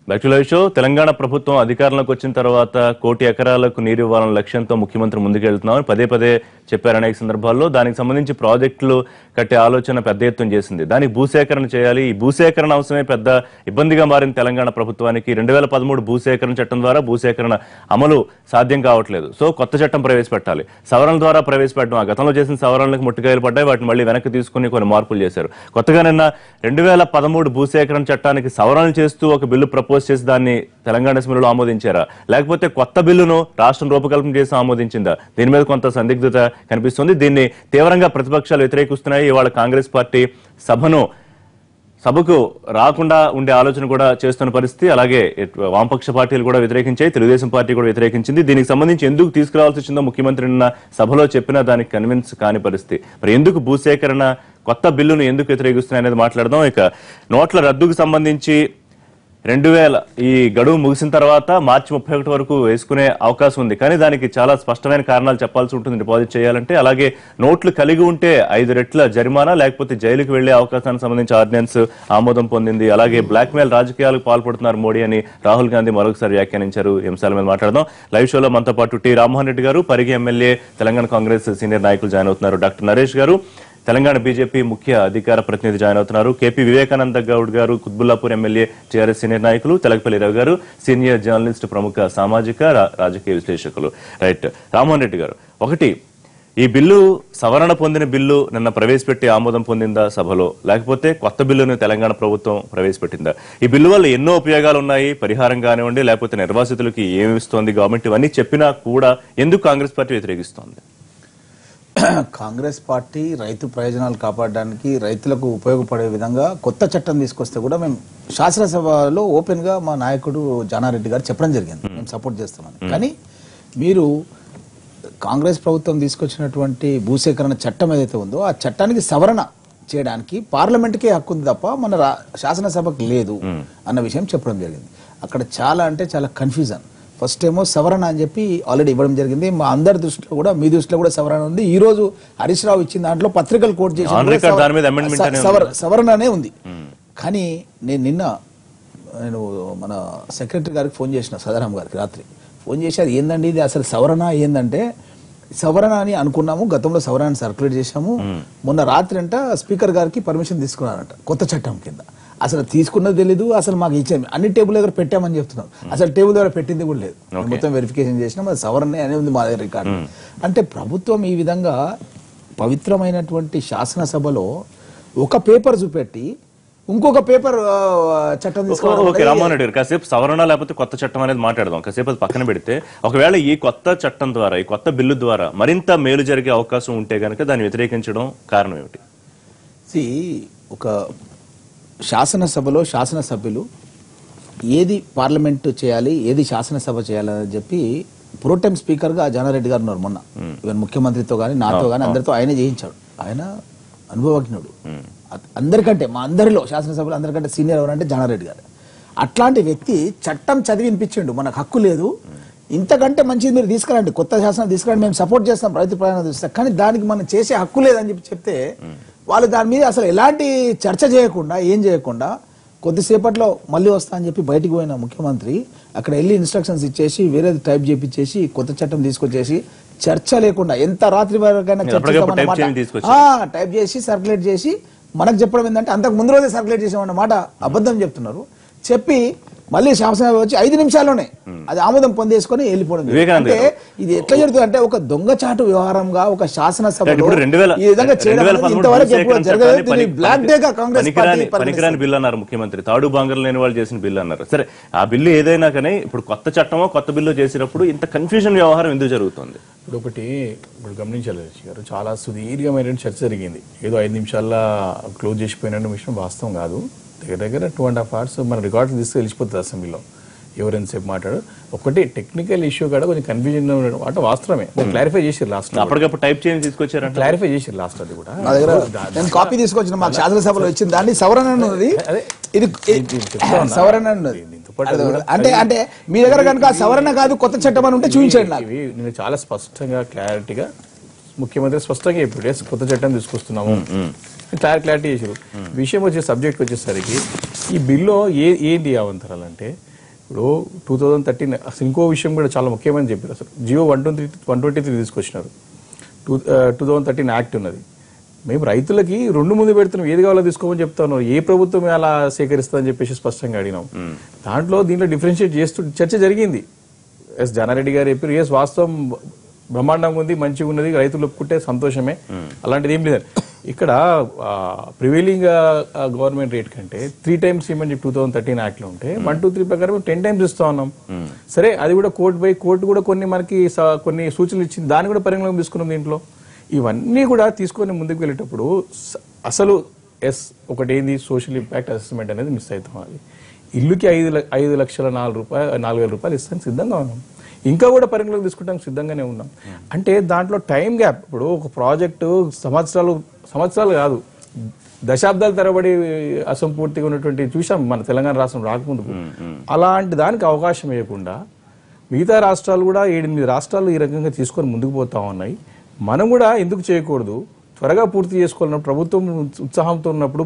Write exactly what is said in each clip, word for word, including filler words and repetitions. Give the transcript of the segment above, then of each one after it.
Back to live show. Telangana ప్రభుత్వం అధికారంలోకి వచ్చిన తర్వాత కోటి ఎకరాలకు నీరు ఇవ్వాలన్న లక్ష్యంతో ముఖ్యమంత్రి ముందుకెళ్తున్నామని పదే పదే చెప్పారు అనేక సందర్భాల్లో. దానికి సంబంధించి ప్రాజెక్టులు కట్టే ఆలోచన పెద్ద ఎత్తున చేసింది. దానికి భూసేకరణ చేయాలి. ఈ భూసేకరణ అవసరమే పెద్ద ఇబ్బందిగా మారింది తెలంగాణ ప్రభుత్వానికి. రెండు వేల పదమూడు భూసేకరణ చట్టం ద్వారా భూసేకరణ అమలు సాధ్యం కావట్లేదు. సో కొత్త చట్టం ప్రవేశపెట్టాలి. సవరణ ద్వారా ప్రవేశపెట్టడం, ఆ గతంలో చేసిన సవరణలకు ముట్టుకాయలు పడ్డాయి. వాటిని మళ్ళీ వెనక్కి తీసుకుని కొన్ని మార్పులు చేశారు. కొత్తగా నిన్న రెండు వేల పదమూడు భూసేకరణ చట్టానికి సవరణలు చేస్తూ ఒక బిల్లు ప్రపోజ్ చేసి దాన్ని తెలంగాణ అసెంబ్లీలో ఆమోదించారా, లేకపోతే కొత్త బిల్లును రాష్ట్రం రూపకల్పన చేసి ఆమోదించిందా? దీని మీద కొంత సందిగ్ధత కనిపిస్తుంది. దీన్ని తీవ్రంగా ప్రతిపక్షాలు వ్యతిరేకిస్తున్నాయి. ఇవాళ కాంగ్రెస్ పార్టీ సభను సభకు రాకుండా ఉండే ఆలోచన కూడా చేస్తున్న పరిస్థితి. అలాగే వామపక్ష పార్టీలు కూడా వ్యతిరేకించాయి, తెలుగుదేశం పార్టీ కూడా వ్యతిరేకించింది. దీనికి సంబంధించి ఎందుకు తీసుకురావాల్సి వచ్చిందో ముఖ్యమంత్రి నిన్న సభలో చెప్పినా దానికి కన్విన్స్ కాని పరిస్థితి. మరి ఎందుకు భూసేకరణ కొత్త బిల్లును ఎందుకు వ్యతిరేకిస్తున్నాయి అనేది మాట్లాడదాం. ఇక నోట్ల రద్దుకు సంబంధించి రెండు వేల ఈ గడువు ముగిసిన తర్వాత మార్చి ముప్పై ఒకటి వరకు వేసుకునే అవకాశం ఉంది. కానీ దానికి చాలా స్పష్టమైన కారణాలు చెప్పాల్సి ఉంటుంది డిపాజిట్ చేయాలంటే. అలాగే నోట్లు కలిగి ఉంటే ఐదు రెట్ల జరిమానా, లేకపోతే జైలుకు వెళ్లే అవకాశానికి సంబంధించి ఆర్డినెన్స్ ఆమోదం పొందింది. అలాగే బ్లాక్ మెయిల్ రాజకీయాలకు పాల్పడుతున్నారు మోడీ అని రాహుల్ గాంధీ మరొకసారి వ్యాఖ్యానించారు. ఈ అంశాల మీద మాట్లాడదాం. లైవ్ షోలో మనతో పాటు T Rammohan Reddy garu, Parigi MLA, Telangana Congress senior నాయకులు జాయిన్ అవుతున్నారు. డాక్టర్ నరేష్ గారు, తెలంగాణ బీజేపీ ముఖ్య అధికార ప్రతినిధి జాయిన్ అవుతున్నారు. కేపీ వివేకానంద గౌడ్ గారు, కుత్బుల్లాపూర్ ఎమ్మెల్యే, టీఆర్ఎస్ సీనియర్ నాయకులు. తెలకపల్లి రవి గారు, సీనియర్ జర్నలిస్ట్, ప్రముఖ సామాజిక రాజకీయ విశ్లేషకులు. రైట్, రామ్మోహన్ రెడ్డి గారు, ఒకటి, ఈ బిల్లు సవరణ పొందిన బిల్లు నిన్న ప్రవేశపెట్టి ఆమోదం పొందిందా సభలో, లేకపోతే కొత్త బిల్లును తెలంగాణ ప్రభుత్వం ప్రవేశపెట్టిందా? ఈ బిల్లు వల్ల ఎన్నో ఉపయోగాలు ఉన్నాయి, పరిహారం కానివ్వండి, లేకపోతే నిర్వాసితులకి ఏమి ఇస్తోంది గవర్నమెంట్, ఇవన్నీ చెప్పినా కూడా ఎందుకు కాంగ్రెస్ పార్టీ వ్యతిరేకిస్తోంది? కాంగ్రెస్ పార్టీ రైతు ప్రయోజనాలు కాపాడడానికి, రైతులకు ఉపయోగపడే విధంగా కొత్త చట్టం తీసుకొస్తే కూడా మేము శాసనసభలో ఓపెన్ గా మా నాయకుడు జానారెడ్డి గారు చెప్పడం జరిగింది, మేము సపోర్ట్ చేస్తామని. కానీ మీరు కాంగ్రెస్ ప్రభుత్వం తీసుకొచ్చినటువంటి భూసేకరణ చట్టం ఏదైతే ఉందో ఆ చట్టానికి సవరణ చేయడానికి పార్లమెంట్కే హక్కు ఉంది తప్ప మన శాసనసభకు లేదు అన్న విషయం చెప్పడం జరిగింది. అక్కడ చాలా అంటే చాలా కన్ఫ్యూజన్. ఫస్ట్ ఏమో సవరణ అని చెప్పి ఆల్రెడీ ఇవ్వడం జరిగింది. మా అందరి దృష్టిలో కూడా, మీ దృష్టిలో కూడా సవరణ ఉంది. ఈ రోజు హరీష్ రావు ఇచ్చిన దాంట్లో పత్రికలు కోట్ చేసి సవరణనే ఉంది. కానీ నేను నిన్న నేను మన సెక్రటరీ గారికి ఫోన్ చేసిన, సదారాం గారికి రాత్రి ఫోన్ చేసి, అది ఏందండి ఇది అసలు సవరణ ఏందంటే, సవరణ అని అనుకున్నాము, గతంలో సవరణని సర్క్యులేట్ చేశాము, మొన్న రాత్రి అంట స్పీకర్ గారికి పర్మిషన్ తీసుకున్నారంట కొత్త చట్టం కింద. అసలు తీసుకున్నది తెలీదు, అసలు మాకు ఇచ్చాము, అన్ని టేబుల్ దగ్గర పెట్టామని చెప్తున్నాం. అసలు టేబుల్ దగ్గర పెట్టింది కూడా లేదు. మొత్తం వెరిఫికేషన్ చేసినాం, అది సవరణ అనేది ఉంది మా దగ్గర రికార్డు. అంటే ప్రభుత్వం ఈ విధంగా పవిత్రమైనటువంటి శాసనసభలో ఒక పేపర్ చూపెట్టి ఇంకొక పేపర్ చట్టం తీసుకోవాలి. కాసేపు సవరణ లేకపోతే కొత్త చట్టం అనేది మాట్లాడదాం. కాసేపు అది పక్కన పెడితే, ఒకవేళ ఈ కొత్త చట్టం ద్వారా, ఈ కొత్త బిల్లు ద్వారా మరింత మేలు జరిగే అవకాశం ఉంటే గనక దాన్ని వ్యతిరేకించడం కారణం ఏమిటి? ఒక శాసనసభలో శాసనసభ్యులు ఏది పార్లమెంటు చేయాలి, ఏది శాసనసభ చేయాలని చెప్పి ప్రోటెం స్పీకర్ గా జానారెడ్డి గారు ఉన్నారు. మొన్న ఈవెన్ ముఖ్యమంత్రితో గానీ నాతో గానీ అందరితో ఆయన చేయించాడు. ఆయన అనుభవజ్ఞుడు. అందరికంటే, మా అందరిలో శాసనసభలో అందరికంటే సీనియర్ ఎవరంటే జానారెడ్డి గారు. అట్లాంటి వ్యక్తి చట్టం చదివి వినిపించిండు, మనకు హక్కు లేదు, ఇంతకంటే మంచిది మీరు తీసుకురండి, కొత్త శాసనం తీసుకురండి, మేము సపోర్ట్ చేస్తాం, రైతు ప్రయాణం చేస్తాం, కానీ దానికి మనం చేసే హక్కు లేదని చెప్పి చెప్తే వాళ్ళు దాని మీద అసలు ఎలాంటి చర్చ చేయకుండా, ఏం చేయకుండా కొద్దిసేపట్లో మళ్ళీ వస్తా అని చెప్పి బయటికి పోయిన ముఖ్యమంత్రి అక్కడ వెళ్ళి ఇన్స్ట్రక్షన్స్ ఇచ్చేసి వేరేది టైప్ చేపించేసి కొత్త చట్టం తీసుకొచ్చేసి చర్చ లేకుండా ఎంత రాత్రి వరకైనా టైప్ చేసి సర్క్యులేట్ చేసి మనకు చెప్పడం ఏంటంటే అంతకు ముందు రోజే సర్క్యులేట్ చేసామన్నమాట. అబద్ధం చెప్తున్నారు. చెప్పి మళ్ళీ శాసనసభ వచ్చి ఐదు నిమిషాల్లోనే అది ఆమోదం పొందేసుకొని వెళ్ళిపోవడం. అంటే ఇది ఎట్లా జరుగుతుంది అంటే ఒక దొంగచాటు వ్యవహారంగా ఒక శాసనసభలో ఈ విధంగా చేయడం ఇంతవరకు ఎప్పుడు జరగలేదు. బ్లాక్ డే గా కాంగ్రెస్ పార్టీ పనికిరాని బిల్లు అన్నారు ముఖ్యమంత్రి. తాడు బాంగర్ లేని వాళ్ళు చేసిన బిల్లు అన్నారు. సరే, ఆ బిల్లు ఏదైనా కానీ ఇప్పుడు కొత్త చట్టమో కొత్త బిల్లు చేసినప్పుడు ఇంత కన్ఫ్యూజన్ వ్యవహారం ఎందుకు జరుగుతుంది? ఇప్పుడు ఒకటి ఇప్పుడు గమనించాలి గారు, చాలా సుదీర్ఘమైన చర్చ జరిగింది. ఏదో ఐదు నిమిషాల్లో క్లోజ్ చేసిపోయిన విషయం వాస్తవం కాదు. దగ్గర దగ్గర టూ అండ్ హాఫ్ అవర్స్ మన రికార్డ్స్ తీసుకు వెళ్ళిపోతుంది అసెంబ్లీలో ఎవరెంతసేపు మాట్లాడు. ఒకటి టెక్నికల్ ఇష్యూ కూడా కొంచెం కన్ఫ్యూజన్ అంటే వాస్తవమే. క్లారిఫై చేసి లాస్ట్ అప్పటికప్పుడు టైప్ చేసి తీసుకొచ్చారు, క్లారిఫై చేసి లాస్ట్ అది కూడా నా దగ్గర నేను కాపీ తీసుకొచ్చిన మాకు శాసనసభలో ఇచ్చిన దాన్ని సవరణ ఉన్నది. ఇది సవరణ ఉన్నది అంటే అంటే మీ దగ్గర కనుక సవరణ కాదు కొత్త చట్టం అని ఉంటే చూపించండి నాకు. నేను చాలా స్పష్టంగా క్లారిటీగా ముఖ్యమంత్రి స్పష్టంగా ఇప్పుడు కొత్త చట్టం తీసుకొస్తున్నాము, క్లారి క్లారిటీ చేశారు. విషయం వచ్చే సబ్జెక్ట్ వచ్చేసరికి ఈ బిల్లో ఏ ఏంటి అవంతరాలంటే ఇప్పుడు టూ థౌజండ్ థర్టీన్ అసలు ఇంకో విషయం కూడా చాలా ముఖ్యమని చెప్పారు. అసలు GO one twenty one twenty three తీసుకొచ్చినారు. Two two thousand thirteen act ఉన్నది. మేము రైతులకి రెండు ముందు పెడుతున్నాం, ఏది కావాలో తీసుకోమని చెప్తాను. ఏ ప్రభుత్వం అలా సేకరిస్తుందని చెప్పేసి స్పష్టంగా అడిగినాం. దాంట్లో దీంట్లో డిఫరెన్షియేట్ చేస్తూ చర్చ జరిగింది. ఎస్ జానారెడ్డి గారు చెప్పారు, ఎస్ వాస్తవం బ్రహ్మాండంగా ఉంది, మంచిగా ఉన్నది, రైతులు ఒప్పుకుంటే సంతోషమే, అలాంటిది ఏం లేదండి. ఇక్కడ ప్రివైలింగ్ గవర్నమెంట్ రేట్ కంటే త్రీ టైమ్స్ ఇవ్వమని చెప్పి టూ థౌసండ్ థర్టీన్ యాక్ట్ లో ఉంటే వన్ టూ త్రీ ప్రకారం టెన్ టైమ్స్ ఇస్తా ఉన్నాం. సరే, అది కూడా కోర్టు పోయి కోర్టు కూడా కొన్ని మనకి కొన్ని సూచనలు ఇచ్చింది, దాన్ని కూడా పరిగణలోకి తీసుకున్నాం. దీంట్లో ఇవన్నీ కూడా తీసుకొని ముందుకు వెళ్ళేటప్పుడు అసలు ఎస్ ఒకటి ఏంది, సోషల్ ఇంపాక్ట్ అసెస్మెంట్ అనేది మిస్ అవుతాం. అది ఇల్లుకి ఐదు ఐదు లక్షల నాలుగు రూపాయలు నాలుగు వేల రూపాయలు ఇస్తానికి సిద్ధంగా ఉన్నాం, ఇంకా కూడా పరిగణలోకి తీసుకుంటానికి సిద్ధంగానే ఉన్నాం. అంటే దాంట్లో టైం గ్యాప్, ఇప్పుడు ఒక ప్రాజెక్టు సంవత్సరాలు సంవత్సరాలు కాదు దశాబ్దాల తరబడి అసంపూర్తిగా ఉన్నటువంటి చూసాం మన తెలంగాణ రాష్ట్రం రాకముందుకు. అలాంటి దానికి అవకాశం ఇవ్వకుండా మిగతా రాష్ట్రాలు కూడా ఏడెనిమిది రాష్ట్రాలు ఈ రకంగా తీసుకొని ముందుకు పోతా ఉన్నాయి. మనం కూడా ఎందుకు చేయకూడదు, త్వరగా పూర్తి చేసుకోవాలన్న ప్రభుత్వం ఉత్సాహంతో ఉన్నప్పుడు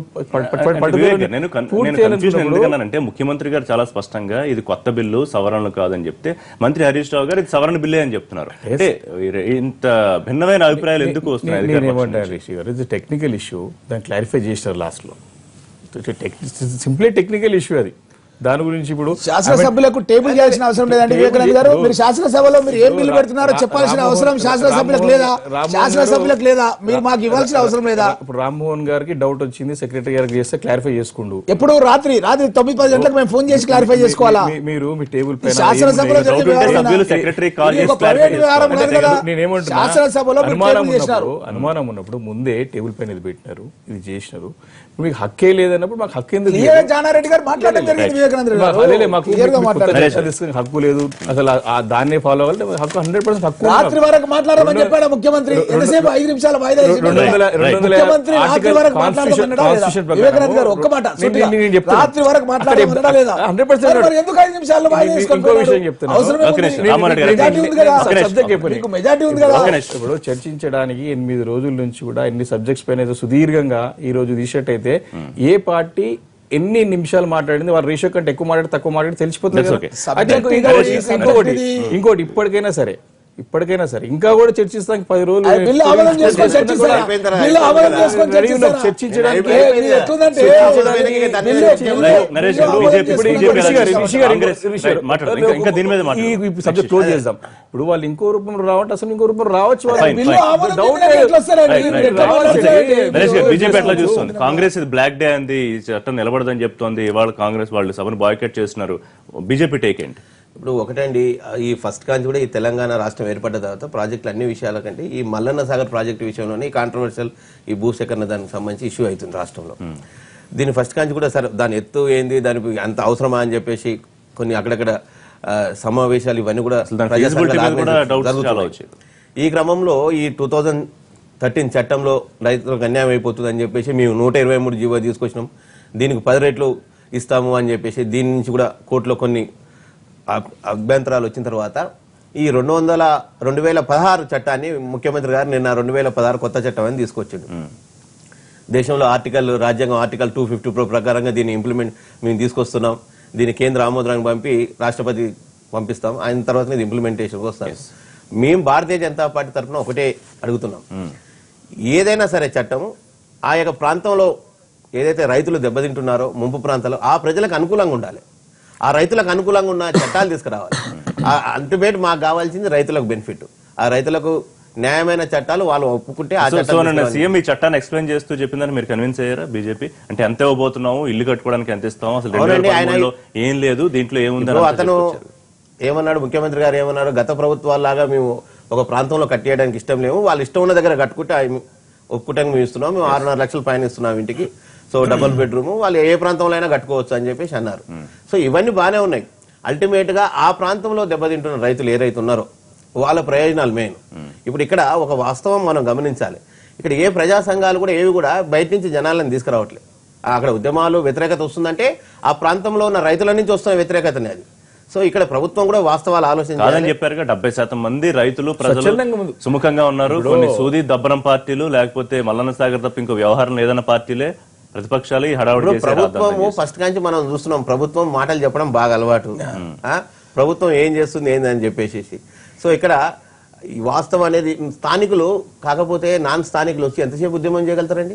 ఎందుకన్నానంటే ముఖ్యమంత్రి గారు చాలా స్పష్టంగా ఇది కొత్త బిల్లు సవరణలు కాదని చెప్తే మంత్రి హరీష్ రావు గారు ఇది సవరణ బిల్లే అని చెప్తున్నారు. అంటే ఇంత భిన్నమైన అభిప్రాయాలు ఎందుకు వస్తున్నాయి? టెక్నికల్ ఇష్యూ, దాన్ని క్లారిఫై చేసినారు లాస్ట్ లో. సింప్లీ టెక్నికల్ ఇష్యూ అది. దాని గురించి ఇప్పుడు శాసనసభ్యులకు టేబుల్ చేయాల్సిన అవసరం లేదండి వివేకానంద గారు. మీరు శాసనసభలో మీరు ఏం బిల్లు పెడుతున్నారో చెప్పాల్సిన అవసరం శాసనసభ్యులకు లేదా? శాసనసభ్యులకు లేదా? మీరు మాకు ఇవ్వాల్సిన అవసరం లేదా? ఇప్పుడు రామ్మోహన్ గారికి డౌట్ వచ్చింది, సెక్రటరీ గారికి చేస్తే క్లారిఫై చేసుకుంటూ ఎప్పుడు రాత్రి రాత్రి తొమ్మిది పది గంటలకు మేము ఫోన్ చేసి క్లారిఫై చేసుకోవాలా? మీరు మీ టేబుల్ పైన శాసనసభలో శాసనసభలో అనుమానం ఉన్నప్పుడు ముందే టేబుల్ పైన ఇది పెట్టినారు, ఇది చేసినారు. మీకు హక్కే లేదన్నప్పుడు మాకు హక్కు ఎందుకు? జానారెడ్డి గారు మాట్లాడడం జరిగింది, హక్కు లేదు అసలు, దాన్నే ఫాలో అవ్వాలి. హక్కు హండ్రెడ్ పర్సెంట్ హక్కు. రాత్రి వరకు మాట్లాడమని చెప్పాడు ముఖ్యమంత్రి. ఎంతసేపు ఐదు నిమిషాల వాయిదా రాత్రి వరకు మాట్లాడమన్నాడా లేదా? హండ్రెడ్ పర్సెంట్ ఎందుకు ఐదు నిమిషాలు వాయిదా ఇంకో విషయం చెప్తున్నా. మెజార్టీ ఉంది కదా. ఇప్పుడు చర్చించడానికి ఎనిమిది రోజుల నుంచి కూడా ఎన్ని సబ్జెక్ట్స్ పైన సుదీర్ఘంగా ఈ రోజు తీసేటైతే ఏ పార్టీ ఎన్ని నిమిషాలు మాట్లాడింది, వారు రేషియో కంటే ఎక్కువ మాట్లాడి తక్కువ మాట్లాడి తెలిసిపోతుంది. ఇంకోటి ఇంకోటి ఇప్పటికైనా సరే ఇప్పటికైనా సరే ఇంకా కూడా చర్చిస్తానికి పది రోజులు సబ్జెక్ట్ క్లోజ్ చేద్దాం. ఇప్పుడు వాళ్ళు ఇంకో రూపంలో రావంటే అసలు ఇంకో రూపంలో రావచ్చు. బీజేపీ ఎట్లా చూస్తుంది? కాంగ్రెస్ ఇది బ్లాక్ డే అంది, ఈ చట్టం నిలబడదని చెప్తోంది. ఇవాళ కాంగ్రెస్ వాళ్ళు సభను బాయ్కట్ చేస్తున్నారు. బీజేపీ టేక్ ఏంటి? ఇప్పుడు ఒకటండి, ఈ ఫస్ట్ కాంచి కూడా ఈ తెలంగాణ రాష్ట్రం ఏర్పడ్డ తర్వాత ప్రాజెక్టులు అన్ని విషయాల కంటే ఈ మల్లన్న సాగర్ ప్రాజెక్టు విషయంలోనే ఈ కాంట్రవర్షియల్ ఈ భూసేకరణ దానికి సంబంధించి ఇష్యూ అవుతుంది రాష్ట్రంలో. దీని ఫస్ట్ కాంచి కూడా సరే దాని ఎత్తు ఏంది, దానికి అంత అవసరమా అని చెప్పేసి కొన్ని అక్కడక్కడ సమావేశాలు ఇవన్నీ కూడా ఈ క్రమంలో ఈ టూ థౌజండ్ థర్టీన్ చట్టంలో రైతులకు అన్యాయం అయిపోతుంది అని చెప్పేసి మేము నూట ఇరవై మూడు జీవో తీసుకొచ్చినాం. దీనికి పది రేట్లు ఇస్తాము అని చెప్పేసి దీని నుంచి కూడా కోర్టులో కొన్ని అభ్యంతరాలు వచ్చిన తర్వాత ఈ రెండు వందల రెండు వేల పదహారు చట్టాన్ని ముఖ్యమంత్రి గారు నిన్న రెండు వేల పదహారు కొత్త చట్టం అని తీసుకొచ్చిండు. దేశంలో ఆర్టికల్ రాజ్యాంగం ఆర్టికల్ టూ ఫిఫ్టీ ప్రో ప్రకారంగా దీన్ని ఇంప్లిమెంట్ మేము తీసుకొస్తున్నాం. దీన్ని కేంద్ర ఆమోదానికి పంపి రాష్ట్రపతి పంపిస్తాం, ఆయన తర్వాత ఇది ఇంప్లిమెంటేషన్కి వస్తాం. మేము భారతీయ జనతా పార్టీ తరఫున ఒకటే అడుగుతున్నాం, ఏదైనా సరే చట్టం ఆ యొక్క ప్రాంతంలో ఏదైతే రైతులు దెబ్బతింటున్నారో ముంపు ప్రాంతాల్లో ఆ ప్రజలకు అనుకూలంగా ఉండాలి. ఆ రైతులకు అనుకూలంగా ఉన్న చట్టాలు తీసుకురావాలి. అల్టిమేట్ మాకు కావాల్సింది రైతులకు బెనిఫిట్. ఆ రైతులకు న్యాయమైన చట్టాలు వాళ్ళు ఒప్పుకుంటే ఆ చట్టాలు. సీఎం ఈ చట్టాన్ని ఎక్స్ప్లెయిన్ చేస్తూ చెప్పిందని మీరు కన్విన్స్ అయ్యారా బీజేపీ? అంటే ఎంత ఇవ్వబోతున్నాము, ఇల్లు కట్టుకోవడానికి ఎంత ఇస్తాము, అసలు ఏం లేదు దీంట్లో ఏముంది? అతను ఏమన్నాడు, ముఖ్యమంత్రి గారు ఏమన్నారు, గత ప్రభుత్వాలాగా మేము ఒక ప్రాంతంలో కట్టేయడానికి ఇష్టం లేము, వాళ్ళు ఇష్టం ఉన్న దగ్గర కట్టుకుంటే ఒప్పుకుంటానికి మేము ఇస్తున్నాం, మేము ఆరున్నర లక్షలు పైన ఇస్తున్నాం ఇంటికి, సో డబుల్ బెడ్రూమ్ వాళ్ళు ఏ ప్రాంతంలో అయినా కట్టుకోవచ్చు అని చెప్పేసి అన్నారు. సో ఇవన్నీ బాగానే ఉన్నాయి. అల్టిమేట్ గా ఆ ప్రాంతంలో దెబ్బతింటున్న రైతులు ఏ రైతు ఉన్నారో వాళ్ళ ప్రయోజనాలు మెయిన్. ఇప్పుడు ఇక్కడ ఒక వాస్తవం మనం గమనించాలి, ఇక్కడ ఏ ప్రజా సంఘాలు కూడా ఏవి కూడా బయట నుంచి జనాలను తీసుకురావట్లేదు. అక్కడ ఉద్యమాలు వ్యతిరేకత వస్తుందంటే ఆ ప్రాంతంలో ఉన్న రైతుల నుంచి వస్తున్న వ్యతిరేకతనే అది. సో ఇక్కడ ప్రభుత్వం కూడా వాస్తవాలు ఆలోచించాలని చెప్పారు. డెబ్బై శాతం మంది రైతులు ప్రజలు సుముఖంగా ఉన్నారు. కొన్ని సూది దబ్బరం పార్టీలు లేకపోతే మల్లన్న సాగర్ తప్ప ఇంకో వ్యవహారం లేదన్న పార్టీలే ప్రతిపక్షాలు ఈ హడావుడి చేసే ప్రభుత్వము ఫస్ట్ నుంచి మనం చూస్తున్నాం, ప్రభుత్వం మాటలు చెప్పడం బాగా అలవాటు. ప్రభుత్వం ఏం చేస్తుంది ఏంది అని చెప్పేసి. సో ఇక్కడ ఈ వాస్తవం అనేది స్థానికులు కాకపోతే నాన్ స్థానికులు వచ్చి ఎంతసేపు ఉద్యమం చేయగలుగుతారండి?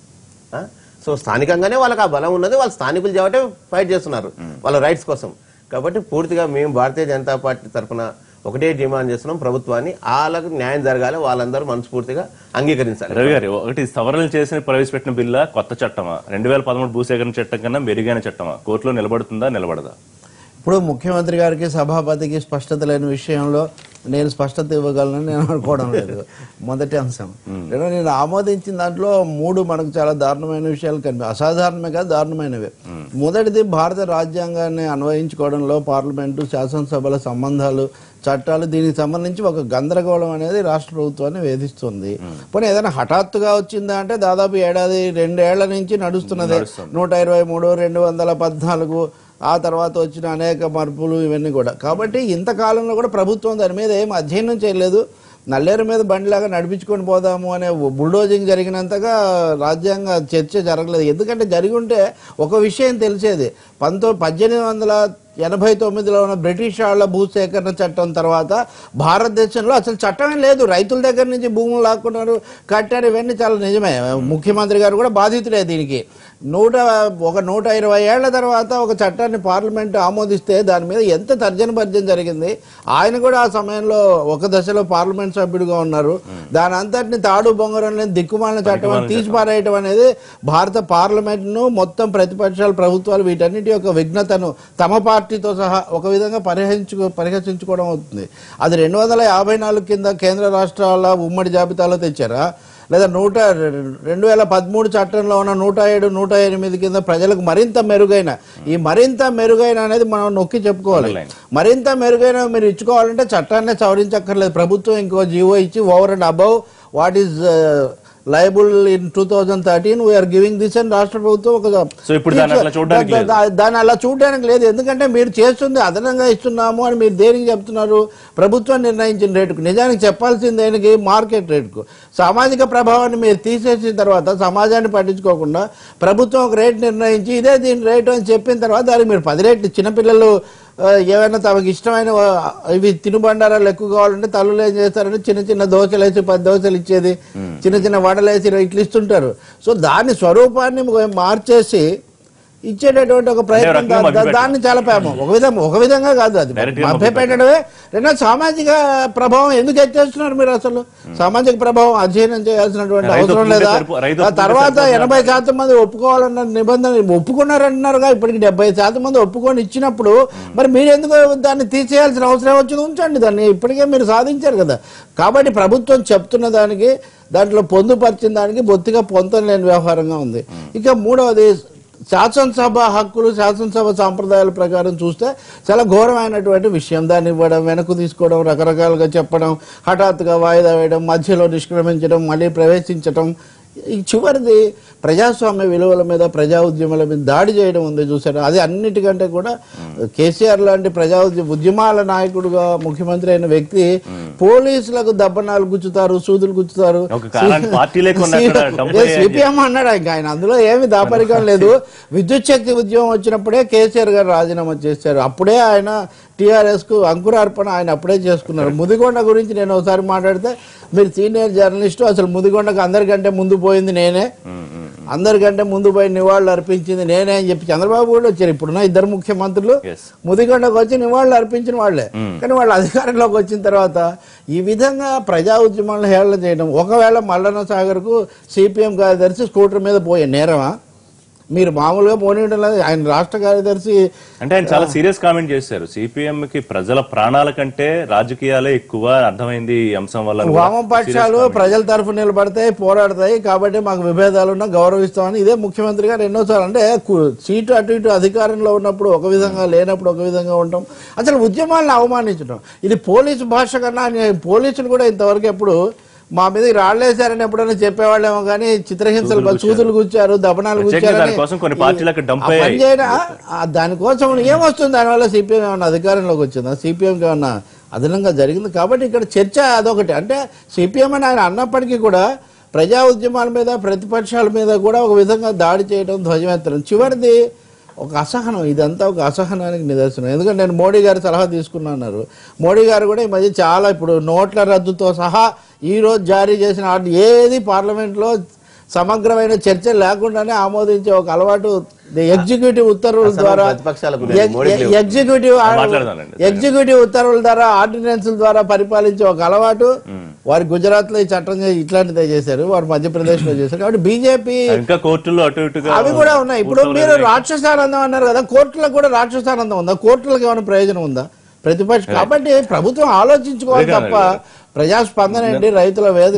సో స్థానికంగానే వాళ్ళకి ఆ బలం ఉన్నది, వాళ్ళు స్థానికులు కాబట్టి ఫైట్ చేస్తున్నారు వాళ్ళ రైట్స్ కోసం. కాబట్టి పూర్తిగా మేము భారతీయ జనతా పార్టీ తరఫున ఒకటే డిమాండ్ చేస్తున్నాం, ప్రభుత్వాన్ని వాళ్ళకు న్యాయం జరగాలి, వాళ్ళందరూ మనస్ఫూర్తిగా అంగీకరించాలి. రవి గారు, ఒకటి సవరణలు చేసిన ప్రవేశపెట్టిన బిల్లా కొత్త చట్టమా? రెండు వేల పదమూడు భూసేకరణ చట్టం కన్నా మెరుగైన చట్టమా? కోర్టులో నిలబడుతుందా నిలబడదా? ఇప్పుడు ముఖ్యమంత్రి గారికి సభాపతికి స్పష్టత లేని విషయంలో నేను స్పష్టత ఇవ్వగలనని నేను అనుకోవడం లేదు. మొదటి అంశం. రెండో, నేను ఆమోదించిన దాంట్లో మూడు మనకు చాలా దారుణమైన విషయాలు కనిపి అసాధారణమే కాదు, దారుణమైనవే. మొదటిది, భారత రాజ్యాంగాన్ని అన్వయించుకోవడంలో పార్లమెంటు శాసనసభల సంబంధాలు, చట్టాలు, దీనికి సంబంధించి ఒక గందరగోళం అనేది రాష్ట్ర ప్రభుత్వాన్ని వేధిస్తుంది. పోనీ ఏదైనా హఠాత్తుగా వచ్చిందా అంటే దాదాపు ఏడాది రెండేళ్ల నుంచి నడుస్తున్నదే. నూట ఇరవై మూడు రెండు వందల పద్నాలుగు ఆ తర్వాత వచ్చిన అనేక మార్పులు ఇవన్నీ కూడా. కాబట్టి ఇంతకాలంలో కూడా ప్రభుత్వం దాని మీద ఏం అధ్యయనం చేయలేదు. నల్లేరు మీద బండిలాగా నడిపించుకొని పోదాము అనే బుల్డోజింగ్ జరిగినంతగా రాజ్యాంగ చర్చ జరగలేదు. ఎందుకంటే జరిగి ఉంటే ఒక విషయం తెలిసేది, పంతొమ్మిది పద్దెనిమిది వందల ఎనభై తొమ్మిదిలో ఉన్న బ్రిటిష్ వాళ్ళ భూసేకరణ చట్టం తర్వాత భారతదేశంలో అసలు చట్టమే లేదు. రైతుల దగ్గర నుంచి భూములు లాక్కున్నారు, కట్టారు, ఇవన్నీ చాలా నిజమే. ముఖ్యమంత్రి గారు కూడా బాధితులే దీనికి. నూట ఒక నూట ఇరవై ఏళ్ల తర్వాత ఒక చట్టాన్ని పార్లమెంట్ ఆమోదిస్తే దాని మీద ఎంత తర్జన భర్జన జరిగింది. ఆయన కూడా ఆ సమయంలో ఒక దశలో పార్లమెంట్ సభ్యుడిగా ఉన్నారు. దాని అంతటిని తాడు బొంగరం లేని దిక్కుమాలిన చట్టం అని తీసిపారేయటం అనేది భారత పార్లమెంట్ను, మొత్తం ప్రతిపక్షాలు, ప్రభుత్వాలు వీటన్నిటి యొక్క విఘ్నతను తమ పార్టీతో సహా ఒక విధంగా పరిహరించు పరిహసించుకోవడం అవుతుంది. అది రెండు వందల యాభై నాలుగు కింద కేంద్ర రాష్ట్రాల ఉమ్మడి జాబితాలో తెచ్చారా, లేదా నూట రెండు వేల పదమూడు చట్టంలో ఉన్న నూట ఏడు నూట ఎనిమిది కింద ప్రజలకు మరింత మెరుగైన, ఈ మరింత మెరుగైన అనేది మనం నొక్కి చెప్పుకోవాలి. మరింత మెరుగైన మీరు ఇచ్చుకోవాలంటే చట్టాన్నే సవరించక్కర్లేదు. ప్రభుత్వం ఇంకో జీవో ఇచ్చి over and above what is liable in two thousand thirteen we are giving this అని రాష్ట్ర ప్రభుత్వం ఒక దాన్ని అలా చూడడానికి లేదు. ఎందుకంటే మీరు చేస్తుంది అదనంగా ఇస్తున్నాము అని మీరు దేనికి చెప్తున్నారు? ప్రభుత్వం నిర్ణయించిన రేటుకు. నిజానికి చెప్పాల్సింది దేనికి? మార్కెట్ రేటుకు. సామాజిక ప్రభావాన్ని మీరు తీసేసిన తర్వాత సమాజాన్ని పట్టించుకోకుండా ప్రభుత్వం ఒక రేటు నిర్ణయించి ఇదే దీని రేటు అని చెప్పిన తర్వాత దానికి మీరు పది రేట్లు, చిన్నపిల్లలు ఏమైనా తమకు ఇష్టమైన ఇవి తినుబండారాలు ఎక్కువ కావాలంటే తల్లులు ఏం చేస్తారంటే చిన్న చిన్న దోశలు వేసి పది దోశలు ఇచ్చేది, చిన్న చిన్న వడలు వేసి ఇట్లా ఇస్తుంటారు. సో దాని స్వరూపాన్ని మార్చేసి ఇచ్చేటటువంటి ఒక ప్రయత్నం, దాన్ని చాలా పేమ ఒక విధంగా ఒక విధంగా కాదు, అది మభ్య పెట్టడమే. రెండో, సామాజిక ప్రభావం ఎందుకు ఎత్తేస్తున్నారు మీరు? అసలు సామాజిక ప్రభావం అధ్యయనం చేయాల్సినటువంటి అవసరం లేదా? తర్వాత ఎనభై శాతం మంది ఒప్పుకోవాలన్న నిబంధన ఒప్పుకున్నారంటున్నారుగా, ఇప్పటికి డెబ్బై శాతం మంది ఒప్పుకొని ఇచ్చినప్పుడు మరి మీరు ఎందుకు దాన్ని తీసేయాల్సిన అవసరం వచ్చింది? ఉంచండి దాన్ని, ఇప్పటికే మీరు సాధించారు కదా. కాబట్టి ప్రభుత్వం చెప్తున్న దానికి, దాంట్లో పొందుపరిచిన దానికి బొత్తిగా పొంతం లేని వ్యవహారంగా ఉంది. ఇక మూడవది, శాసనసభ హక్కులు, శాసనసభ సాంప్రదాయాల ప్రకారం చూస్తే చాలా ఘోరమైనటువంటి విషయం. దాన్ని ఇవ్వడం, వెనక్కు తీసుకోవడం, రకరకాలుగా చెప్పడం, హఠాత్తుగా వాయిదా వేయడం, మధ్యలో నిష్క్రమించడం, మళ్ళీ ప్రవేశించడం. ఈ చివరిది ప్రజాస్వామ్య విలువల మీద, ప్రజా ఉద్యమాల మీద దాడి చేయడం ఉంది చూసారు. అది అన్నిటికంటే కూడా కేసీఆర్ లాంటి ప్రజా ఉద్యమాల నాయకుడుగా ముఖ్యమంత్రి అయిన వ్యక్తి పోలీసులకు దబ్బనాలు గుచ్చుతారు, సూదులు గుచ్చుతారు, సిపిఎం అన్నాడు ఇంకా ఆయన. అందులో ఏమి దాపరికం లేదు. విద్యుత్ శక్తి ఉద్యమం వచ్చినప్పుడే కేసీఆర్ గారు రాజీనామా చేశారు. అప్పుడే ఆయన టీఆర్ఎస్ కు అంకురార్పణ ఆయన అప్పుడే చేసుకున్నారు. ముదిగొండ గురించి నేను ఒకసారి మాట్లాడితే, మీరు సీనియర్ జర్నలిస్టు, అసలు ముదిగొండకు అందరికంటే ముందు పోయింది నేనే, అందరికంటే ముందు పోయి నివాళులు అర్పించింది నేనే అని చెప్పి చంద్రబాబు కూడా వచ్చారు. ఇప్పుడున్న ఇద్దరు ముఖ్యమంత్రులు ముదిగొండకు వచ్చి నివాళులు అర్పించిన వాళ్లే. కానీ వాళ్ళు అధికారంలోకి వచ్చిన తర్వాత ఈ విధంగా ప్రజా ఉద్యమాలను హేళన చేయడం, ఒకవేళ మల్లన్న సాగర్ కు సిపిఎం కార్యదర్శి స్కూటర్ మీద పోయే నేరమా? మీరు మామూలుగా పోనీ ఉండలేదు. ఆయన రాష్ట్ర కార్యదర్శి అంటే ఆయన చాలా సీరియస్ కామెంట్ చేశారు. సిపిఎం కి ప్రజల ప్రాణాల కంటే రాజకీయాలే ఎక్కువ, అర్థమైంది ఈ అంశం వల్ల. వామపక్షాలు ప్రజల తరఫు నిలబడతాయి, పోరాడతాయి, కాబట్టి మాకు విభేదాలున్నా గౌరవిస్తామని ఇదే ముఖ్యమంత్రి గారు ఎన్నోసార్లు. అంటే సీటు అటు ఇటు అధికారంలో ఉన్నప్పుడు ఒక విధంగా, లేనప్పుడు ఒక విధంగా ఉంటాం. అసలు ఉద్యమాలను అవమానించడం ఇది పోలీసు భాష కన్నా, పోలీసులు కూడా ఇంతవరకు ఎప్పుడు మా మీద రాళ్లేశారని ఎప్పుడైనా చెప్పేవాళ్ళేమో కానీ చిత్రహింసలు, సూదులు కూర్చారు, దబనాలు కూర్చారని దానికోసం ఏమొస్తుంది? దానివల్ల సిపిఎం ఏమన్నా అధికారంలోకి వచ్చిందా? సిపిఎంకి ఏమన్నా అదనంగా జరిగింది? కాబట్టి ఇక్కడ చర్చ అదొకటి. అంటే సిపిఎం అని ఆయన అన్నప్పటికీ కూడా ప్రజా ఉద్యమాల మీద ప్రతిపక్షాల మీద కూడా ఒక విధంగా దాడి చేయడం, ధ్వజమెత్తడం. చివరిది ఒక అసహనం. ఇదంతా ఒక అసహనానికి నిదర్శనం. ఎందుకంటే నేను మోడీ గారి సలహా తీసుకున్నారు. మోడీ గారు కూడా ఈ మధ్య చాలా ఇప్పుడు నోట్ల రద్దుతో సహా ఈ రోజు జారీ చేసిన ఆర్డర్ ఏది పార్లమెంట్లో సమగ్రమైన చర్చ లేకుండానే ఆమోదించే ఒక అలవాటు ఎగ్జిక్యూటివ్ ఉత్తర్వుల ద్వారా ఎగ్జిక్యూటివ్ ఎగ్జిక్యూటివ్ ఉత్తర్వుల ద్వారా ఆర్డినెన్స్ ద్వారా పరిపాలించే ఒక అలవాటు వారి గుజరాత్ లో ఈ చట్టం ఇట్లాంటిదే చేశారు, వారు మధ్యప్రదేశ్ లో చేశారు. కాబట్టి బీజేపీ ఇంకా కోర్టుల్లో అటు ఇటుగా అవి కూడా ఉన్నాయి. ఇప్పుడు మీరు రాక్షసానందం అన్నారు కదా, కోర్టులకు కూడా రాక్షసానందం ఉందా? కోర్టులకు ఏమైనా ప్రయోజనం ఉందా? ప్రతిపక్షం కాబట్టి ప్రభుత్వం ఆలోచించుకోవాలి తప్ప ప్రజాస్పందన ఏంటి, రైతుల వేదన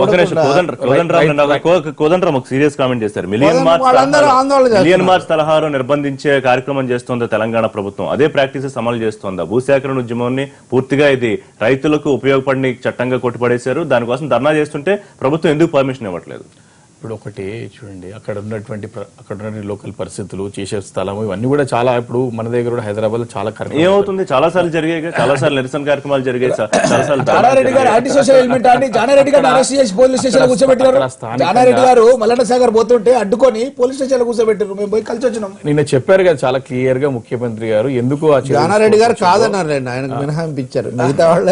కోదండరామ్ ఒక సీరియస్ కామెంట్ చేశారు. మిలియన్ మార్చ్ తలహారు నిర్బంధించే కార్యక్రమం చేస్తోంది తెలంగాణ ప్రభుత్వం. అదే ప్రాక్టీసెస్ అమలు చేస్తోందా? భూసేకరణ ఉద్యమాన్ని పూర్తిగా ఇది రైతులకు ఉపయోగపడిన చట్టంగా కొట్టిపడేశారు. దానికోసం ధర్నా చేస్తుంటే ప్రభుత్వం ఎందుకు పర్మిషన్ ఇవ్వట్లేదు? ఇప్పుడు ఒకటి చూడండి, అక్కడ ఉన్నటువంటి అక్కడ ఉన్న లోకల్ పరిస్థితులు, చేసే స్థలం, ఇవన్నీ కూడా చాలా ఇప్పుడు మన దగ్గర కూడా హైదరాబాద్ లో చాలా ఏమవుతుంది, చాలా సార్లు జరిగాయి, చాలా సార్లు నిరసన కార్యక్రమాలు జరిగాయి. జానారెడ్డి గారు యాంటీ సోషల్ ఎలిమెంట్ అండి. జానారెడ్డి గారు అరెస్ట్ చేసి పోలీస్ స్టేషన్ లో కూర్చోబెట్టారు. జానారెడ్డి గారు మల్లన్న సాగర్ పోతుంటే అడ్డుకొని పోలీస్ స్టేషన్ లో కూర్చోబెట్టారు. మేము పోయి కలిసి వచ్చినాం. నిన్న చెప్పారు కదా చాలా క్లియర్ గా ముఖ్యమంత్రి గారు ఎందుకు జానారెడ్డి గారు కాదన్నారు, ఆయనకు మినహాయింపు ఇచ్చారు, మిగతా వాళ్ళే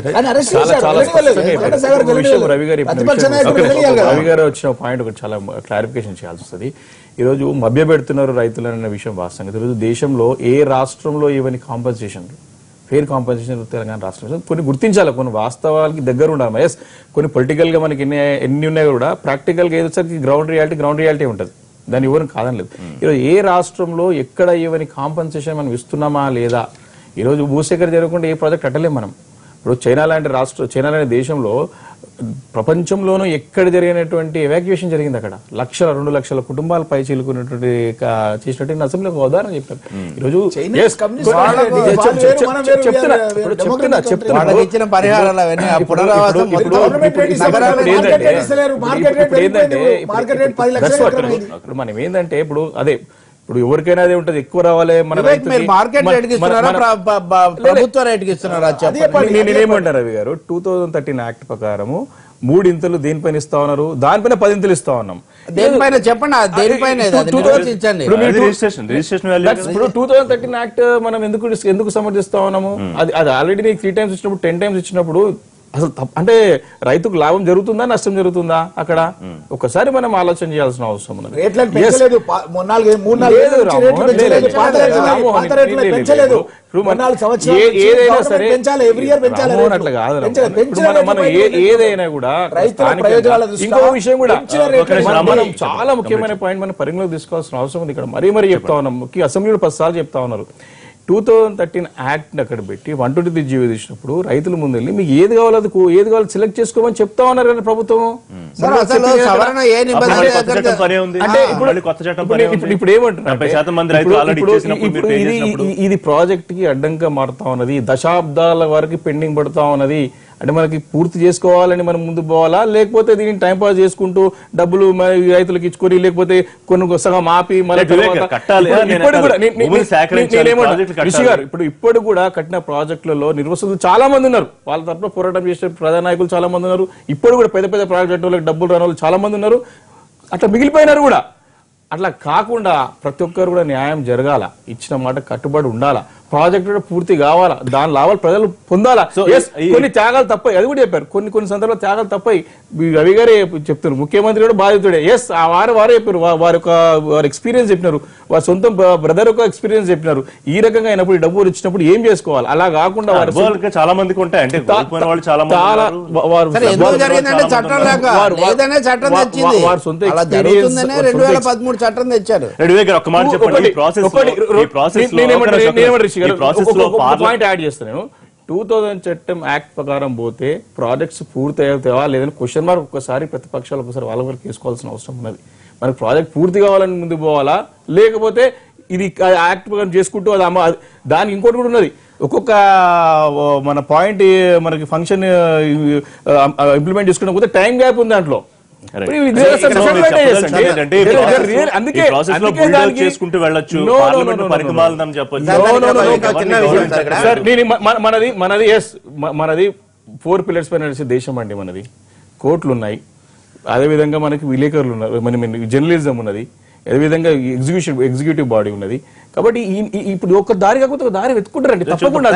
రవి గారు రవి గారు వచ్చిన పాయింట్ ఒకటి చాలా క్లారిఫికేషన్ చేయాల్సి వస్తుంది. ఈరోజు మభ్య పెడుతున్నారు రైతులన్న విషయం వాస్తవంగా. ఈరోజు దేశంలో ఏ రాష్ట్రంలో ఇవన్నీ కాంపన్సేషన్, ఫెయిర్ కాంపన్సేషన్ తెలంగాణ రాష్ట్రం కొన్ని గుర్తించాలి, కొన్ని వాస్తవాలకి దగ్గర ఉండాలి. ఎస్ కొన్ని పొలిటికల్ గా మనకి ఎన్ని ఎన్ని ఉన్నాయి కూడా ప్రాక్టికల్ గా ఏదోసరికి గ్రౌండ్ రియాలిటీ గ్రౌండ్ రియాలిటీ ఉంటుంది, దాన్ని ఎవరు కాదనలేదు. ఈరోజు ఏ రాష్ట్రంలో ఎక్కడ ఇవన్నీ కాంపన్సేషన్ మనం ఇస్తున్నామా లేదా? ఈరోజు భూసేకరణ జరగకుండా ఏ ప్రాజెక్ట్ కట్టలేం మనం. ఇప్పుడు చైనా లాంటి రాష్ట్ర చైనా లాంటి దేశంలో ప్రపంచంలోనూ ఎక్కడ జరిగినటువంటి ఎవాక్యుయేషన్ జరిగింది. అక్కడ లక్షల రెండు లక్షల కుటుంబాలు పై చీలుకున్నటువంటి చేసినట్టు అసెంబ్లీ ఒక ఉదాహరణ చెప్పారు. ఈరోజు ఇప్పుడు మనం ఏంటంటే ఇప్పుడు అదే ఇప్పుడు ఎవరికైనా అదే ఉంటది, ఎక్కువ రావాలి మన ప్రభుత్వ రేటుకి ఇస్తున్నారా? నేనేమంటారు రవి గారు, టూ థౌజండ్ థర్టీన్ యాక్ట్ ప్రకారము మూడింతలు దేనిపైన ఇస్తా ఉన్నారు, దానిపైన పదింతలు ఇస్తా ఉన్నాం. దేనిపైన చెప్పండి, దేనిపైన ఇప్పుడు టూ థౌసండ్ థర్టీన్ యాక్ట్ మనం ఎందుకు ఎందుకు సమర్థిస్తా ఉన్నాము? అది అది ఆల్రెడీ నీకు త్రీ టైమ్స్ ఇచ్చినప్పుడు టెన్ టైమ్స్ ఇచ్చినప్పుడు అసలు అంటే రైతుకు లాభం జరుగుతుందా నష్టం జరుగుతుందా? అక్కడ ఒకసారి మనం ఆలోచన చేయాల్సిన అవసరం ఉన్నది. ఏదైనా సరే అట్లా కాదు. మనం ఏదైనా కూడా ఇంకో విషయం కూడా మనం చాలా ముఖ్యమైన పాయింట్ మనం పరిగణలోకి తీసుకోవాల్సిన అవసరం ఉంది. ఇక్కడ మరీ మరీ చెప్తా ఉన్నాం, ముఖ్య అసెంబ్లీలో పది సార్లు చెప్తా ఉన్నారు. టూ థౌజండ్ థర్టీన్ యాక్ట్ అక్కడ పెట్టి వన్ ట్వంటీ త్రీ జీవో తీసినప్పుడు రైతుల ముందు వెళ్ళి మీకు ఏది కావాలో అది ఏది కావాలో సెలెక్ట్ చేసుకోమని చెప్తా ఉన్నారు కదా ప్రభుత్వం. ఇప్పుడు ఏమంటున్నారు, ఇది ప్రాజెక్ట్ కి అడ్డంగా మారుతా ఉన్నది, దశాబ్దాల వరకు పెండింగ్ పడుతా ఉన్నది. అంటే మనకి పూర్తి చేసుకోవాలని మనం ముందు పోవాలా, లేకపోతే దీన్ని టైం పాస్ చేసుకుంటూ డబ్బులు రైతులకు ఇచ్చుకొని లేకపోతే కొన్ని సగం ఆపి రిషి గారు ఇప్పుడు ఇప్పుడు కూడా కట్టిన ప్రాజెక్టులలో నిర్వసతులు చాలా మంది ఉన్నారు, వాళ్ళ తరఫున పోరాటం చేసే ప్రధాన నాయకులు చాలా మంది ఉన్నారు. ఇప్పుడు కూడా పెద్ద పెద్ద ప్రాజెక్టులకు డబ్బులు రాని వాళ్ళు చాలా మంది ఉన్నారు, అట్లా మిగిలిపోయినారు కూడా. అట్లా కాకుండా ప్రతి ఒక్కరు కూడా న్యాయం జరగాల, ఇచ్చిన మాట కట్టుబడి ఉండాలా, ప్రాజెక్ట్ కూడా పూర్తి కావాలా, దాని లాభాలు ప్రజలు పొందాలా. కొన్ని త్యాగాలు తప్పాయి, అది కూడా చెప్పారు, కొన్ని కొన్ని సందర్భాలు త్యాగాలు తప్పాయి. రవి గారే చెప్తారు, ముఖ్యమంత్రి కూడా బాధితుడే. ఎస్ ఆ వారు వారే చెప్పారు, వారి యొక్క వారి ఎక్స్పీరియన్స్ చెప్పినారు, వారి సొంత బ్రదర్ యొక్క ఎక్స్పీరియన్స్ చెప్పినారు. ఈ రకంగా అయినప్పుడు డబ్బులు ఇచ్చినప్పుడు ఏం చేసుకోవాలి, అలా కాకుండా చాలా మందికి ఉంటాయి. అంటే వారి సొంత ఎక్స్పీరియన్స్ చట్టం తెచ్చారు. పాయింట్ యాడ్ చేస్తాను, టూ థౌజండ్ చట్టం యాక్ట్ ప్రకారం పోతే ప్రాజెక్ట్స్ పూర్తి అవుతావా లేదని క్వశ్చన్ మార్క్ ఒక్కసారి ప్రతిపక్షాలు ఒకసారి వాళ్ళ వరకు వేసుకోవాల్సిన అవసరం ఉన్నది. మనకి ప్రాజెక్ట్ పూర్తి కావాలని ముందుకు పోవాలా, లేకపోతే ఇది యాక్ట్ ప్రకారం చేసుకుంటూ అది అమ్మ దానికి ఇంకోటి కూడా ఉన్నది. ఒక్కొక్క మన పాయింట్ మనకి ఫంక్షన్ ఇంప్లిమెంట్ చేసుకున్న పోతే టైం గ్యాప్ ఉంది దాంట్లో. మనది మనది ఎస్ మనది ఫోర్ పిల్లర్స్ పైన నడిచే దేశం అండి. మనది కోర్టులు ఉన్నాయి, అదేవిధంగా మనకి విలేకరులు ఉన్నారు, మన జర్నలిజం ఉన్నది, అదేవిధంగా ఎగ్జిక్యూషన్ ఎగ్జిక్యూటివ్ బాడీ ఉన్నది. కాబట్టి ఇప్పుడు ఒక దారి కాకపోతే ఒక దారి వెతుకుంటారండి తప్పకుండా.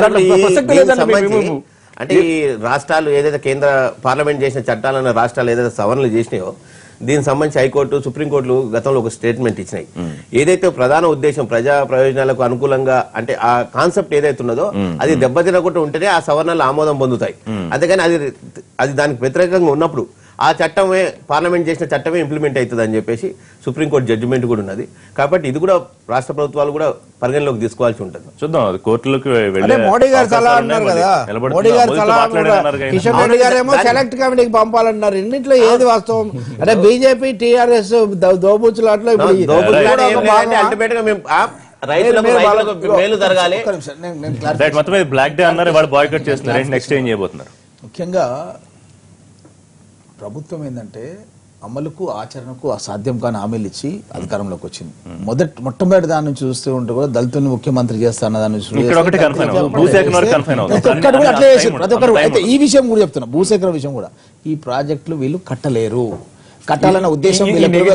అంటే ఈ రాష్ట్రాలు ఏదైతే కేంద్ర పార్లమెంట్ చేసిన చట్టాలన్న రాష్ట్రాలు ఏదైతే సవరణలు చేసినాయో దీనికి సంబంధించి హైకోర్టు సుప్రీంకోర్టులు గతంలో ఒక స్టేట్మెంట్ ఇచ్చినాయి. ఏదైతే ప్రధాన ఉద్దేశం ప్రజా ప్రయోజనాలకు అనుకూలంగా అంటే ఆ కాన్సెప్ట్ ఏదైతే ఉన్నదో అది దెబ్బతినకుండా ఉంటేనే ఆ సవరణలు ఆమోదం పొందుతాయి. అంతేగాని అది అది దానికి వ్యతిరేకంగా ఉన్నప్పుడు ఆ చట్టమే పార్లమెంట్ చేసిన చట్టమే ఇంప్లిమెంట్ అవుతుంది అని చెప్పేసి సుప్రీంకోర్టు జడ్జిమెంట్ కూడా ఉన్నది. కాబట్టి ఇది కూడా రాష్ట్ర ప్రభుత్వాలు కూడా పరిగణలోకి తీసుకోవాల్సి ఉంటుంది. చూద్దాం అది కోర్టులోకి మోడీ గారు సలహా అన్నారు కదా, మోడీ గారు సలహా కిషన్ రెడ్డి గారు ఏమో సెలెక్ట్ కమిటీకి పంపాలన్నారు. రెండింటిలో ఏది వాస్తవం? అంటే బీజేపీ టీఆర్ఎస్ దోబూచులాట్లో మేలు జరగాలి. మొత్తం బ్లాక్ డే అన్నారు, వాళ్ళు బాయ్కట్ చేస్తున్నారు. నెక్స్ట్ ఏం చేయబోతున్నారు? ముఖ్యంగా ప్రభుత్వం ఏంటంటే అమలుకు ఆచరణకు అసాధ్యం కాని హామీలు ఇచ్చి అధికారంలోకి వచ్చింది. మొదటి మొట్టమొదటి దాని నుంచి చూస్తూ ఉంటే కూడా దళితుని ముఖ్యమంత్రి చేస్తా అన్న దాని నుంచి ఈ విషయం కూడా చెప్తున్నా, భూసేకరణ విషయం కూడా ఈ ప్రాజెక్టులు వీళ్ళు కట్టలేరు, కట్టాలన్న ఉద్దేశం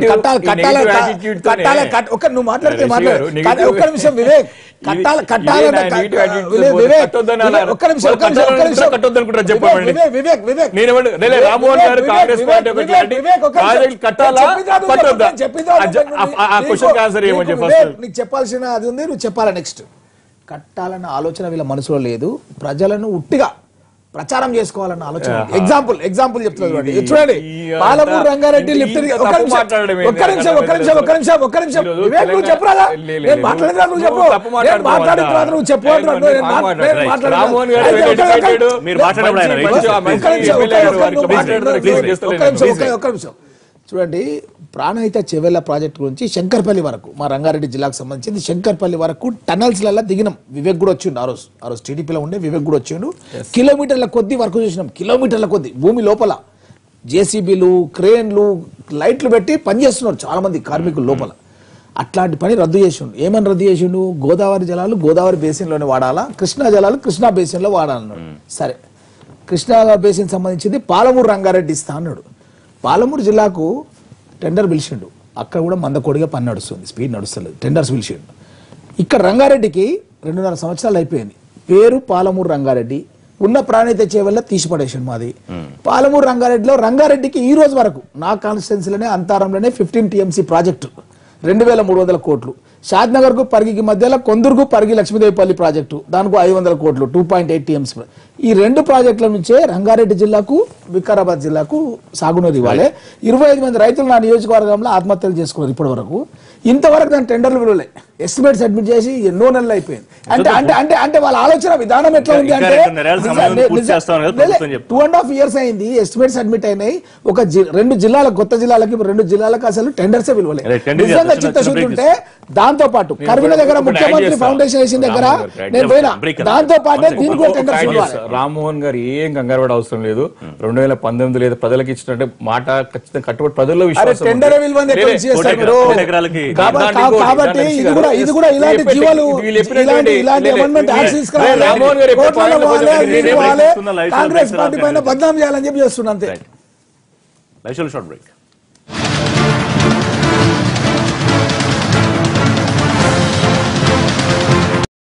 ఒక నువ్వు మాట్లాడితే మాట్లాడు ఒక్క నిమిషం వివేక్ కట్టాల కట్టాలన్న వివేక్ ఒక్క నిమిషం ఒక్క నిమిషం ఒక్క నిమిషం వివేక్ వివేక్ నీకు చెప్పాల్సిన అది ఉంది, నువ్వు చెప్పాలా. నెక్స్ట్ కట్టాలన్న ఆలోచన వీళ్ళ మనసులో లేదు, ప్రజలను ఉట్టిగా ప్రచారం చేసుకోవాలన్న ఆలోచన. ఎగ్జాంపుల్ ఎగ్జాంపుల్ చెప్తున్నారు చూడండి, పాలమూరు రంగారెడ్డి లిఫ్ట్ ఒక్క నిమిషం ఒక్క నిమిషం ఒక్క నిమిషం ఒక్క నిమిషం ఒక్క నిమిషం వివేక్ నువ్వు చెప్పరాదా? నేను మాట్లాడిన నువ్వు చెప్పు, నేను మాట్లాడిన తర్వాత నువ్వు చెప్పు. ఒక్క నిమిషం చూడండి, ప్రాణహిత చెవెళ్ల ప్రాజెక్ట్ గురించి శంకర్పల్లి వరకు మా రంగారెడ్డి జిల్లాకు సంబంధించింది శంకర్పల్లి వరకు టనల్స్ లలో దిగినాం. వివేక్ కూడా వచ్చిండు, ఆ రోజు ఆ రోజు టీడీపీలో ఉండే వివేక్ కూడా వచ్చిండు. కిలోమీటర్ల కొద్ది వరకు చూసినాం, కిలోమీటర్ల కొద్ది భూమి లోపల జేసీబీలు క్రేన్లు లైట్లు పెట్టి పనిచేస్తున్నారు చాలా మంది కార్మికులు లోపల. అట్లాంటి పని రద్దు చేసిండు. ఏమని రద్దు చేసిండు? గోదావరి జలాలు గోదావరి బేసిన్ లోనే వాడాలా, కృష్ణా జలాలు కృష్ణా బేసిన్ లో వాడాలన్నాడు. సరే, కృష్ణా బేసిన్ సంబంధించింది పాలమూరు రంగారెడ్డి ఇస్తా అన్నాడు. పాలమూరు జిల్లాకు టెండర్ పిలిచిండు, అక్కడ కూడా మందకోడిగా పని నడుస్తుంది, స్పీడ్ నడుస్తలేదు, టెండర్స్ పిలిచిండు. ఇక్కడ రంగారెడ్డికి రెండున్నర సంవత్సరాలు అయిపోయింది, పేరు పాలమూరు రంగారెడ్డి, ఉన్న ప్రాణి తెచ్చే వల్ల తీసిపడేసిండు మాది. పాలమూరు రంగారెడ్డిలో రంగారెడ్డికి ఈ రోజు వరకు నా కాన్స్టిట్యున్సీలోనే అంతారంలోనే ఫిఫ్టీన్ టీఎంసీ ప్రాజెక్టు రెండు వేల మూడు వందల కోట్లు, షాద్నగర్ కు పరిగికి మధ్యలో కొందరుకు పరిగి లక్ష్మీదేవిపల్లి ప్రాజెక్టు దానికి ఐదు వందల కోట్లు టూ పాయింట్ ఎయిట్ టీఎంసీ. ఈ రెండు ప్రాజెక్టుల నుంచే రంగారెడ్డి జిల్లాకు వికారాబాద్ జిల్లాకు సాగునీరు ఇవ్వాలి. ఇరవై ఐదు మంది రైతులు నా నియోజకవర్గంలో ఆత్మహత్యలు చేసుకున్నారు ఇప్పటి వరకు. ఇంతవరకు దాని టెండర్లు విలువలే, ఎస్టిమేట్ సబ్మిట్ చేసి ఎన్నో నెలలు అయిపోయింది. అంటే అంటే అంటే అంటే వాళ్ళ ఆలోచన విధానం ఎట్లా ఉంది అంటే టూ అండ్ హాఫ్ ఇయర్స్ అయింది, ఎస్టిమేట్ సబ్మిట్ అయినాయి. ఒక రెండు జిల్లాలకు కొత్త జిల్లాలకి రెండు జిల్లాలకు అసలు టెండర్సే విలువలే. నిజంగా చిత్తశుద్ధి ఉంటే దాంతో పాటు కర్మిన దగ్గర ముఖ్యమంత్రి ఫౌండేషన్ వేసిన దగ్గర నేను పోయినా, దాంతో పాటే దీనికి కూడా టెండర్స్ ఇవ్వాలి. రామ్మోహన్ గారు ఏం కంగారు పడే అవసరం లేదు. రెండు వేల పంతొమ్మిది లేదా ప్రజలకు ఇచ్చినట్టే మాట ఖచ్చితంగా కట్టుబడి ప్రజల్లో టెండర్ కాబట్టి ఇది కూడా ఇది కూడా ఇలాంటి జీవాలు ఇలాంటి ఇలాంటి అమెండ్మెంట్ యాక్ట్స్ తీసుకురావాలి, కాంగ్రెస్ పార్టీ పైన బద్నాం చేయాలని చెప్పి చేస్తున్నా అంతే. Short break.